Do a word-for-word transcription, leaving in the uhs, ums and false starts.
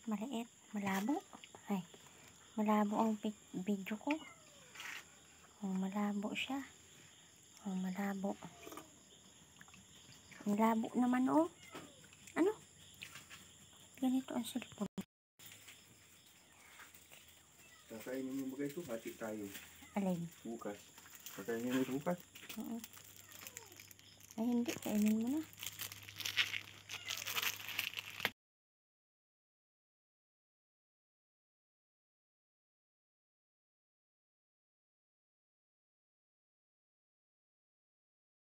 Maliit. Malabo. Ay. Malabo ang video ko. Oh, malabo siya. Oh, malabo. Malabo naman, oh. Ano? Ganito ang cellphone. Kakainin mo ba ito? Hati tayo. Alin? Bukas. Kakainin mo ito bukas? Oo. Ay, hindi. Kainin mo na.